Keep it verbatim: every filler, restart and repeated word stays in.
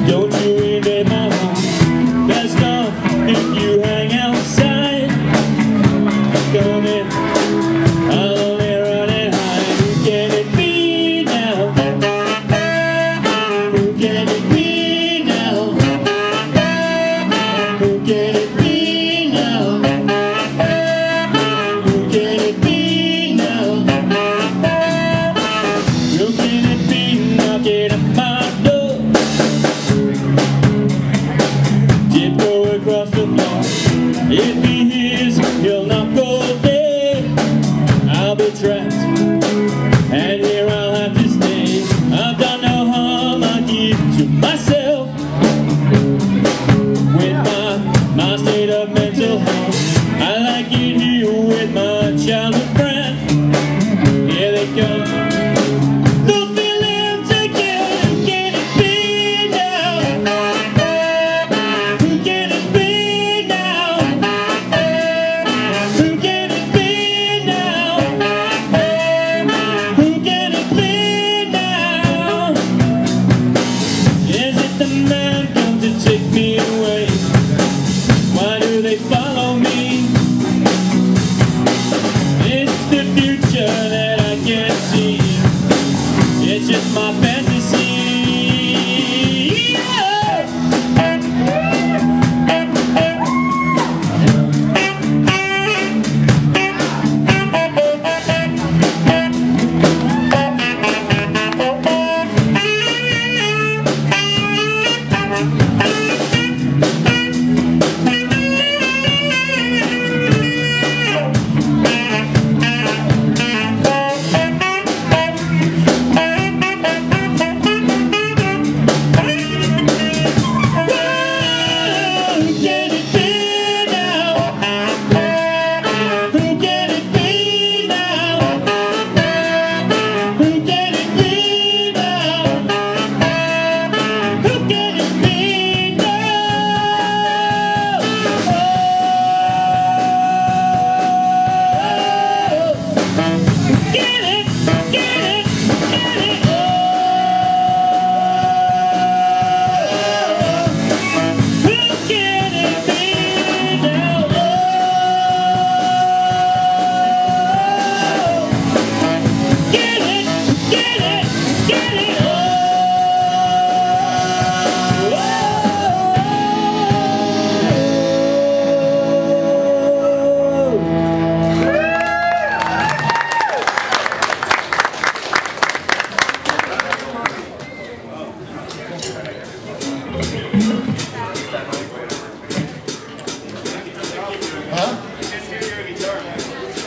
Don't you invade my home. Best off if you hang outside. Come in, I'll only run and hide. Who can it be now? Who can it be now? Who can it be now? Who can it be now? Who can it be knocking at my door? Tiptoe across the floor. If he hears, he'll knock all day. I'll be trapped, and here I'll have to stay. I've done no harm, I keep to myself. With my, my state of mental health, I like it here with my childhood friend. Here they come. Those feelings again. Who can it be now? Who can it be now? Who can it be now? Who can it be now? Is it the man come to take me away? Why do they follow me? It's the future that I can't see. It's just my fantasy. Yeah.